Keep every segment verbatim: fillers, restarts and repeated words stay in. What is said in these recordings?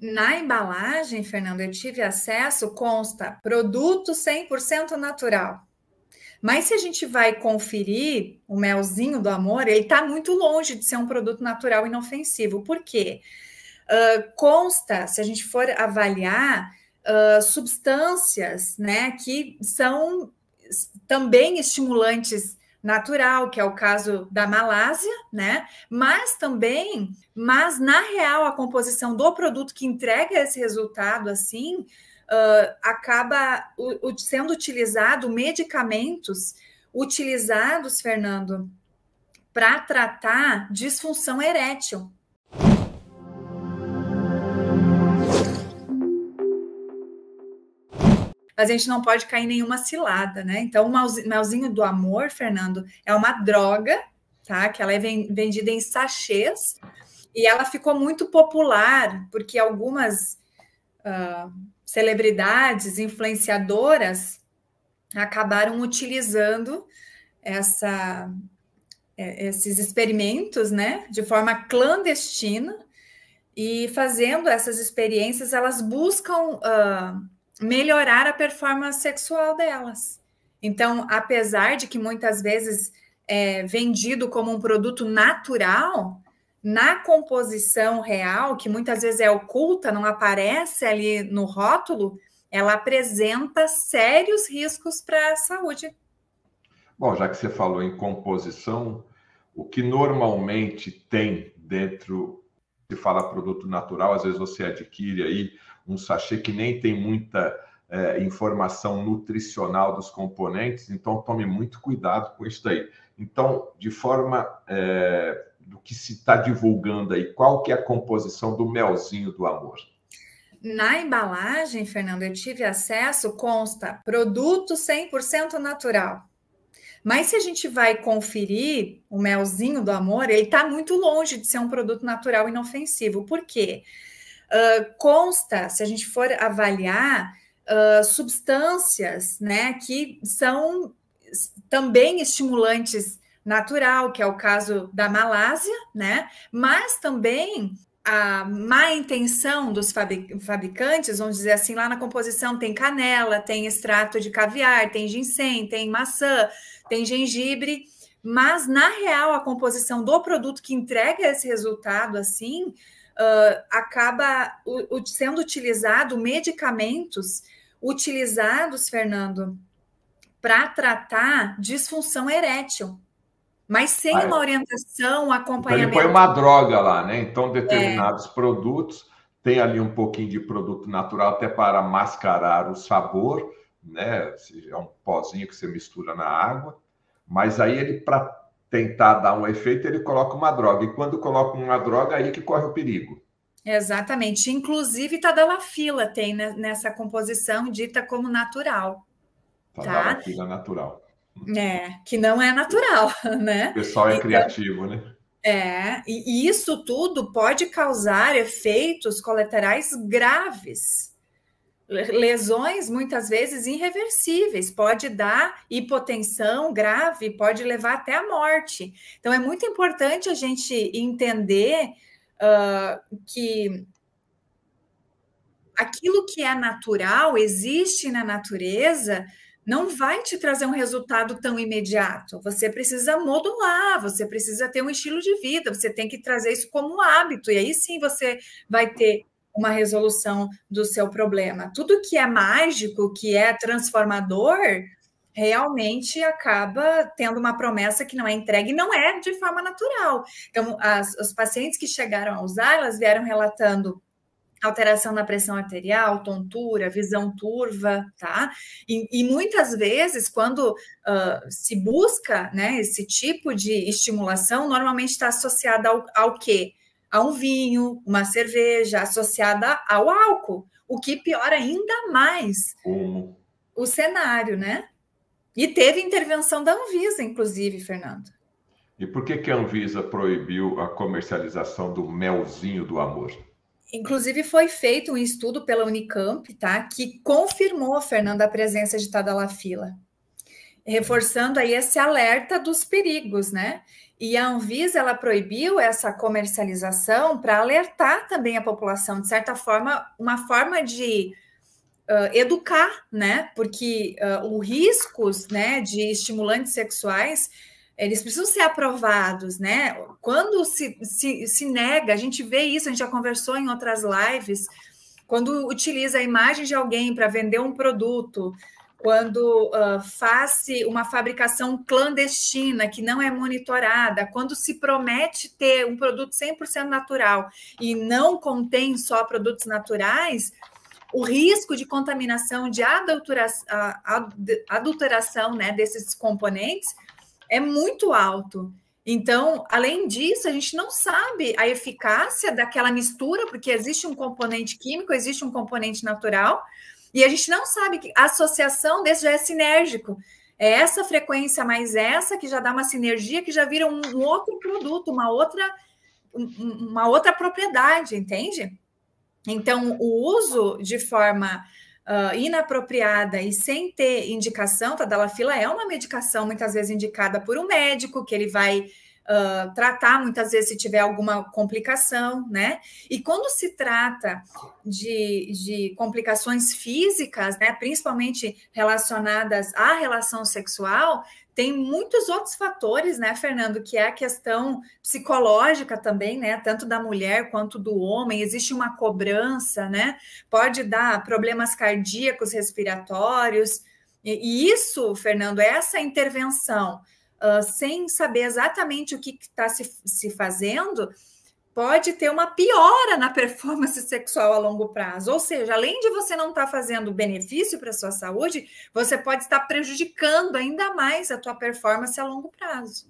Na embalagem, Fernando, eu tive acesso, consta produto cem por cento natural. Mas se a gente vai conferir o melzinho do amor, ele está muito longe de ser um produto natural inofensivo. Por quê? Uh, consta, se a gente for avaliar, uh, substâncias, né, que são também estimulantes natural, que é o caso da Malásia, né? Mas também, mas na real, a composição do produto que entrega esse resultado assim uh, acaba u, u, sendo utilizado medicamentos utilizados, Fernando, para tratar disfunção erétil. Mas a gente não pode cair em nenhuma cilada, né? Então, o melzinho do amor, Fernando, é uma droga, tá? Que ela é vendida em sachês e ela ficou muito popular porque algumas uh, celebridades, influenciadoras acabaram utilizando essa, esses experimentos, né? De forma clandestina e fazendo essas experiências, elas buscam Uh, melhorar a performance sexual delas. Então, apesar de que muitas vezes é vendido como um produto natural, na composição real, que muitas vezes é oculta, não aparece ali no rótulo, ela apresenta sérios riscos para a saúde. Bom, já que você falou em composição, o que normalmente tem dentro, se fala produto natural, às vezes você adquire aí um sachê que nem tem muita é, informação nutricional dos componentes, então tome muito cuidado com isso aí. Então, de forma é, do que se está divulgando aí, qual que é a composição do melzinho do amor? Na embalagem, Fernando, eu tive acesso, consta produto cem por cento natural. Mas se a gente vai conferir o melzinho do amor, ele está muito longe de ser um produto natural inofensivo. Por quê? Uh, consta, se a gente for avaliar, uh, substâncias, né, que são também estimulantes natural, que é o caso da Malásia, né, mas também a má intenção dos fabricantes, vamos dizer assim, lá na composição tem canela, tem extrato de caviar, tem ginseng, tem maçã, tem gengibre, mas na real a composição do produto que entrega esse resultado assim Uh, acaba u, u, sendo utilizado medicamentos utilizados, Fernando, para tratar disfunção erétil, mas sem ah, uma orientação, um acompanhamento. Então ele põe uma droga lá, né? Então, determinados é. produtos tem ali um pouquinho de produto natural até para mascarar o sabor, né? É um pozinho que você mistura na água, mas aí ele, para tentar dar um efeito, ele coloca uma droga. E quando coloca uma droga, aí que corre o perigo. Exatamente. Inclusive, tadalafila tem nessa composição dita como natural. Tadalafila tá? natural. É, que não é natural, né? O pessoal é então, criativo, né? É, e isso tudo pode causar efeitos colaterais graves. Lesões, muitas vezes, irreversíveis, pode dar hipotensão grave, pode levar até a morte. Então, é muito importante a gente entender uh, que aquilo que é natural, existe na natureza, não vai te trazer um resultado tão imediato. Você precisa modular, você precisa ter um estilo de vida, você tem que trazer isso como um hábito, e aí sim você vai ter uma resolução do seu problema. Tudo que é mágico, que é transformador, realmente acaba tendo uma promessa que não é entregue, não é de forma natural. Então, as, os pacientes que chegaram a usar, elas vieram relatando alteração na pressão arterial, tontura, visão turva, tá? E, e muitas vezes, quando uh, se busca, né, esse tipo de estimulação, normalmente está associada ao, ao quê? A um vinho, uma cerveja, associada ao álcool, o que piora ainda mais uhum. o cenário, né? E teve intervenção da Anvisa, inclusive, Fernando. E por que que a Anvisa proibiu a comercialização do melzinho do amor? Inclusive, foi feito um estudo pela Unicamp, tá? Que confirmou, Fernando, a presença de tadalafila, reforçando aí esse alerta dos perigos, né? E a Anvisa, ela proibiu essa comercialização para alertar também a população, de certa forma, uma forma de uh, educar, né? Porque uh, os riscos, né, de estimulantes sexuais, eles precisam ser aprovados, né? Quando se, se, se nega, a gente vê isso, a gente já conversou em outras lives, quando utiliza a imagem de alguém para vender um produto, quando uh, faz uma fabricação clandestina, que não é monitorada, quando se promete ter um produto cem por cento natural e não contém só produtos naturais, o risco de contaminação, de adulteração, adulteração, né, desses componentes é muito alto. Então, além disso, a gente não sabe a eficácia daquela mistura, porque existe um componente químico, existe um componente natural, e a gente não sabe que a associação desse já é sinérgico. É essa frequência mais essa que já dá uma sinergia, que já vira um, um outro produto, uma outra, um, uma outra propriedade, entende? Então, o uso de forma uh, inapropriada e sem ter indicação, Tadalafila é uma medicação muitas vezes indicada por um médico, que ele vai Uh, tratar muitas vezes se tiver alguma complicação, né? E quando se trata de, de complicações físicas, né, principalmente relacionadas à relação sexual, tem muitos outros fatores, né, Fernando, que é a questão psicológica também, né, tanto da mulher quanto do homem, existe uma cobrança, né, pode dar problemas cardíacos, respiratórios, e, e isso, Fernando, essa intervenção Uh, sem saber exatamente o que está se, se fazendo, pode ter uma piora na performance sexual a longo prazo. Ou seja, além de você não estar tá fazendo benefício para a sua saúde, você pode estar prejudicando ainda mais a tua performance a longo prazo.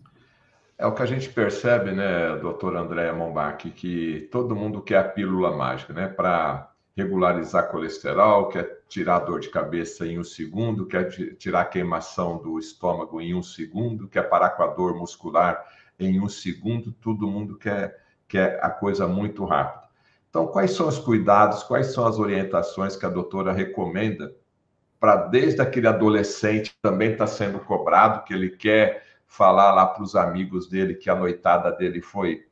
É o que a gente percebe, né, doutora Andréa Mombach, que todo mundo quer a pílula mágica, né, para regularizar colesterol, quer tirar a dor de cabeça em um segundo, quer tirar a queimação do estômago em um segundo, quer parar com a dor muscular em um segundo, todo mundo quer, quer a coisa muito rápida. Então, quais são os cuidados, quais são as orientações que a doutora recomenda para, desde aquele adolescente que também está sendo cobrado, que ele quer falar lá para os amigos dele que a noitada dele foi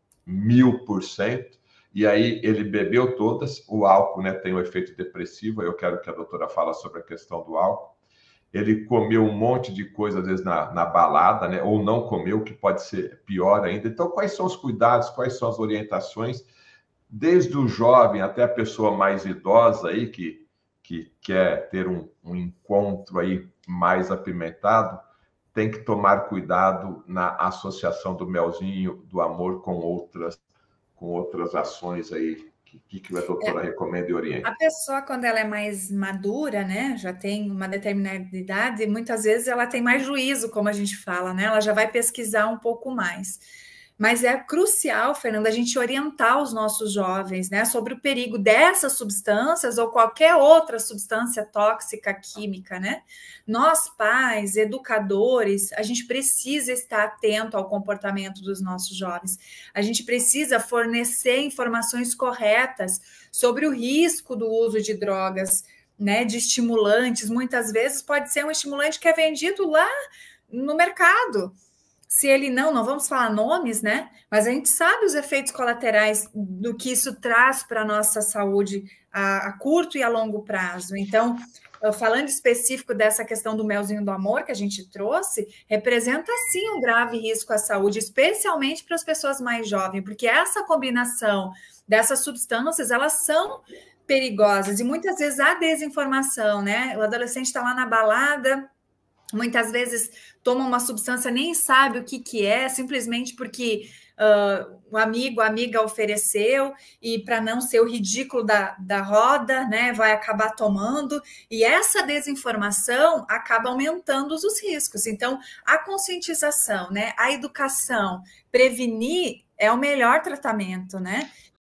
mil por cento, e aí ele bebeu todas, o álcool, né, tem um efeito depressivo, eu quero que a doutora fale sobre a questão do álcool. Ele comeu um monte de coisa, às vezes, na, na balada, né, ou não comeu, que pode ser pior ainda. Então, quais são os cuidados, quais são as orientações, desde o jovem até a pessoa mais idosa aí, que, que quer ter um, um encontro aí mais apimentado, tem que tomar cuidado na associação do melzinho, do amor com outras com outras ações aí, que, que a doutora é, recomenda e orienta? A pessoa, quando ela é mais madura, né, já tem uma determinada idade, muitas vezes ela tem mais juízo, como a gente fala, né, ela já vai pesquisar um pouco mais. Mas é crucial, Fernanda, a gente orientar os nossos jovens, né, sobre o perigo dessas substâncias ou qualquer outra substância tóxica, química, né? Nós, pais, educadores, a gente precisa estar atento ao comportamento dos nossos jovens. A gente precisa fornecer informações corretas sobre o risco do uso de drogas, né, de estimulantes. Muitas vezes pode ser um estimulante que é vendido lá no mercado. Se ele não, não vamos falar nomes, né? Mas a gente sabe os efeitos colaterais do que isso traz para a nossa saúde a, a curto e a longo prazo. Então, falando específico dessa questão do melzinho do amor que a gente trouxe, representa sim um grave risco à saúde, especialmente para as pessoas mais jovens, porque essa combinação dessas substâncias, elas são perigosas e muitas vezes há desinformação, né? O adolescente está lá na balada, muitas vezes toma uma substância, nem sabe o que, que é, simplesmente porque uh, o amigo, a amiga ofereceu, e para não ser o ridículo da, da roda, né, vai acabar tomando, e essa desinformação acaba aumentando os riscos. Então, a conscientização, né, a educação, prevenir é o melhor tratamento, né?